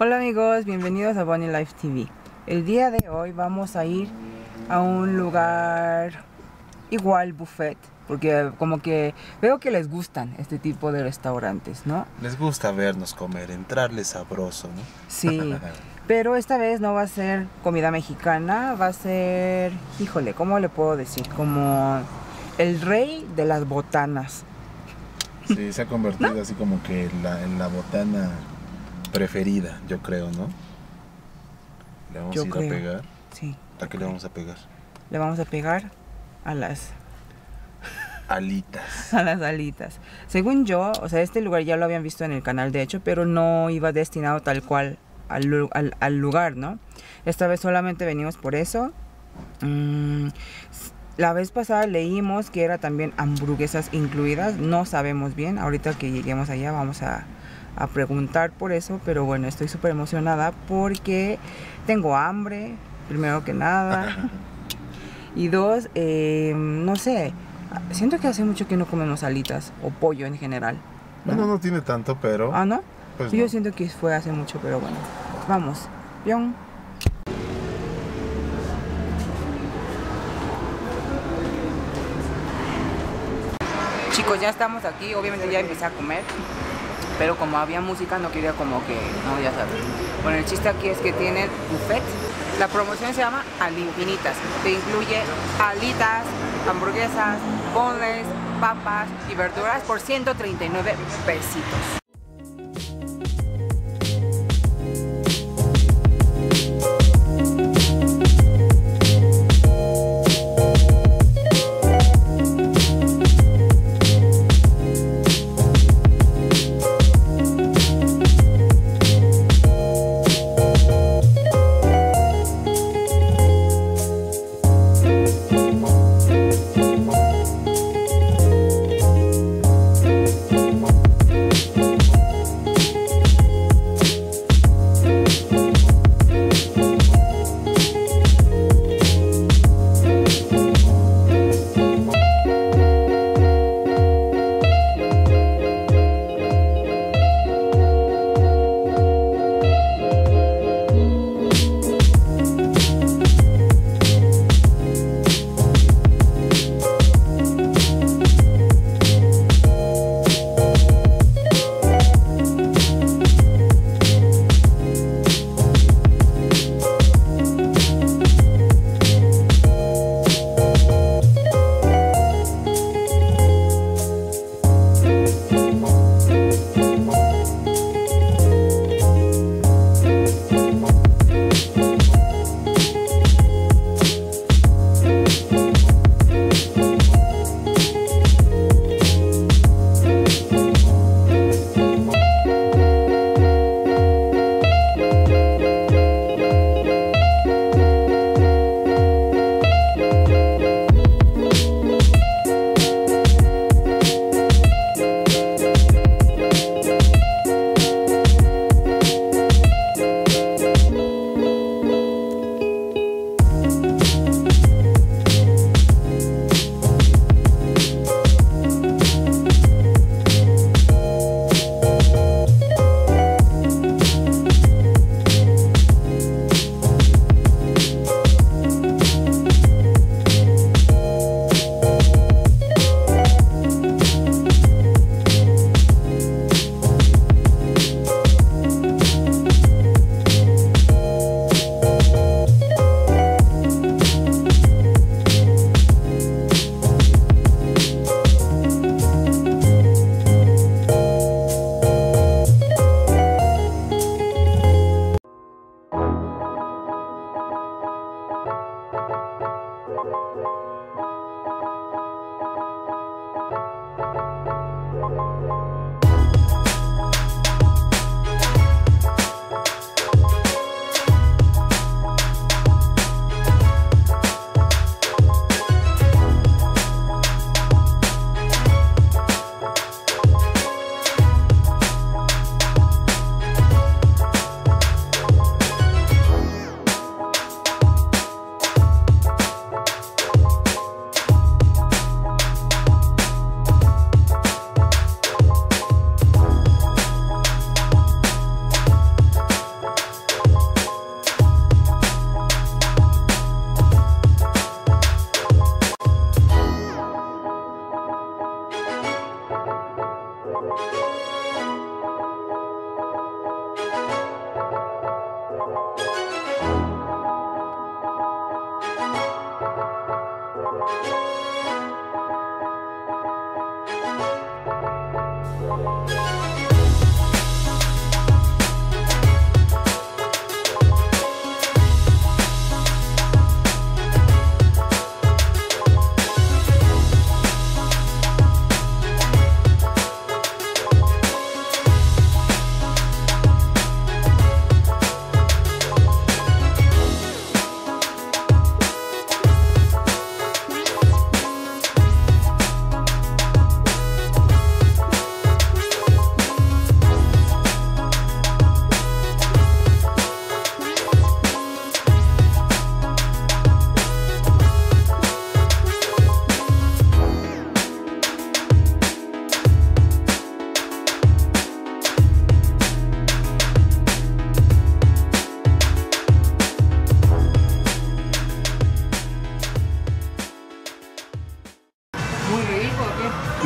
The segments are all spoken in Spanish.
Hola amigos, bienvenidos a Bonnie Life TV. El día de hoy vamos a ir a un lugar igual buffet, porque como que veo que les gustan este tipo de restaurantes, ¿no? Les gusta vernos comer, entrarles sabroso, ¿no? Sí, pero esta vez no va a ser comida mexicana, va a ser, híjole, ¿cómo le puedo decir? Como el rey de las botanas. Sí, se ha convertido así como que en la botana preferida, yo creo, ¿no? Le vamos a ir a pegar. Sí. ¿A qué le vamos a pegar? Le vamos a pegar a las alitas. A las alitas. Según yo, o sea, este lugar ya lo habían visto en el canal, de hecho, pero no iba destinado tal cual al lugar, ¿no? Esta vez solamente venimos por eso. La vez pasada leímos que era también hamburguesas incluidas. No sabemos bien. Ahorita que lleguemos allá vamos a preguntar por eso. Pero bueno, estoy súper emocionada porque tengo hambre, primero que nada. Y dos, no sé, siento que hace mucho que no comemos alitas o pollo en general, ¿no? Bueno, no tiene tanto, pero... ¿Ah, no? Pues Yo no. siento que fue hace mucho, pero bueno. Vamos. Pion. Chicos, ya estamos aquí. Obviamente ya empecé a comer, pero como había música no quería como que... No, ya sabes. Bueno, el chiste aquí es que tienen buffet. La promoción se llama Al Infinitas. Te incluye alitas, hamburguesas, boneless, papas y verduras por 139 pesitos.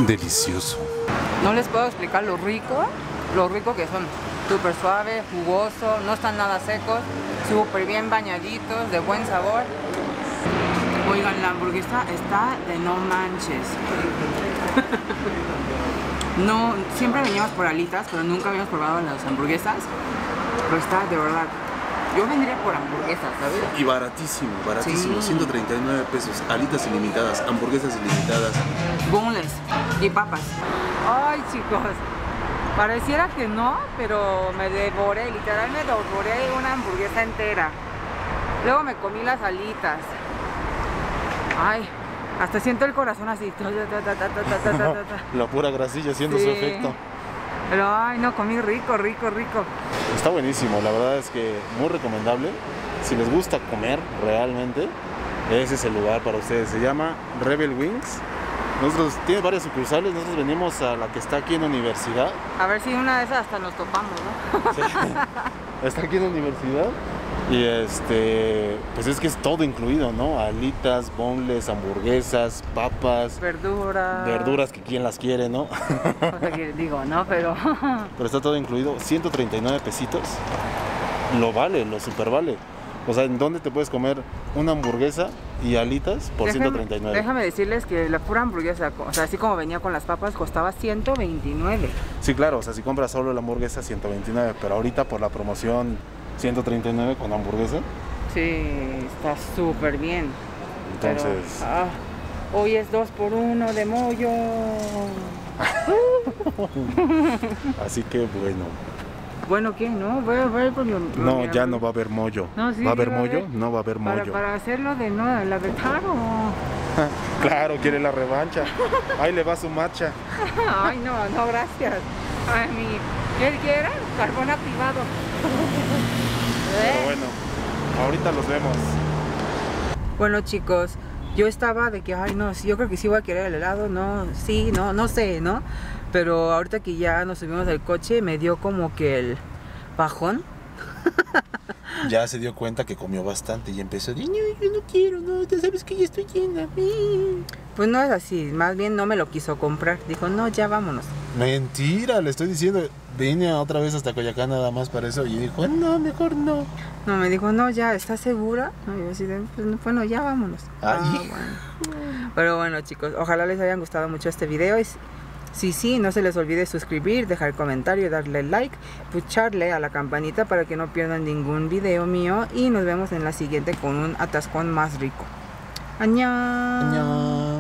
Delicioso. No les puedo explicar lo rico que son. Súper suave, jugoso, no están nada secos, súper bien bañaditos, de buen sabor. Oigan, la hamburguesa está de no manches. No, siempre veníamos por alitas, pero nunca habíamos probado las hamburguesas. Pero está de verdad. Yo vendría por hamburguesas, ¿sabes? Y baratísimo, baratísimo. Sí. 139 pesos. Alitas ilimitadas, hamburguesas ilimitadas. Boneless y papas. Ay, chicos. Pareciera que no, pero me devoré, literal me devoré una hamburguesa entera. Luego me comí las alitas. Ay, hasta siento el corazón así. La pura grasilla haciendo su efecto. Pero ay, no, comí rico. Está buenísimo, la verdad es que muy recomendable. Si les gusta comer realmente, ese es el lugar para ustedes. Se llama Rebel Wings. Tiene varias sucursales, nosotros venimos a la que está aquí en la universidad. A ver si una de esas hasta nos topamos, ¿no? Sí. Está aquí en la universidad y pues es que es todo incluido, ¿no? Alitas, boneless, hamburguesas, papas, verduras que quien las quiere, ¿no? O sea, que digo, no, pero está todo incluido, 139 pesitos. Lo vale, lo super vale. O sea, ¿en dónde te puedes comer una hamburguesa y alitas por 139? Déjame decirles que la pura hamburguesa, o sea, así como venía con las papas, costaba 129. Sí, claro, o sea, si compras solo la hamburguesa, 129, pero ahorita por la promoción, 139 con hamburguesa. Sí, está súper bien. Entonces... Pero, hoy es 2x1 de mollo. Así que bueno. Bueno, ¿qué? No, voy a ver por no, ya no va a haber mollo. No, sí, ¿Va a haber mollo? No va a haber mollo. Para hacerlo de nuevo, la vetaro. Claro, quiere la revancha. Ahí le va su matcha. Ay, no, gracias. Ay, ¿qué quiera? Carbón activado. Pero bueno, ahorita los vemos. Bueno, chicos, yo estaba de que, ay, no, yo creo que sí voy a querer el helado. No, sí, no sé, ¿no? Pero ahorita que ya nos subimos al coche me dio como que el bajón. Ya se dio cuenta que comió bastante y empezó a decir, no, yo no quiero, no, ya sabes que ya estoy llena. Pues no es así, más bien no me lo quiso comprar. Dijo, no, ya vámonos. Mentira, le estoy diciendo, vine otra vez hasta Coyoacán nada más para eso. Y dijo, no, mejor no. No, me dijo, no, ya, ¿estás segura? No, yo así de, pues, bueno, ya vámonos. Bueno. Pero bueno, chicos, ojalá les hayan gustado mucho este video. Sí, no se les olvide suscribir, dejar comentario, darle like, pucharle a la campanita para que no pierdan ningún video mío. Y nos vemos en la siguiente con un atascón más rico. ¡Añón!